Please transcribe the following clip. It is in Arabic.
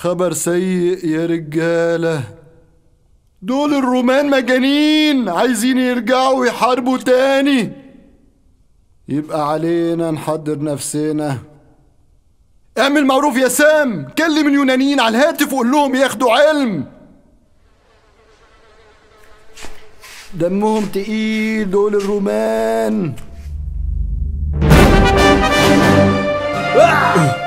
خبر سيء يا رجالة، دول الرومان مجانين عايزين يرجعوا يحاربوا تاني. يبقى علينا نحضر نفسنا. اعمل معروف يا سام، كلم اليونانيين على الهاتف وقول لهم ياخدوا علم. دمهم تقيل دول الرومان.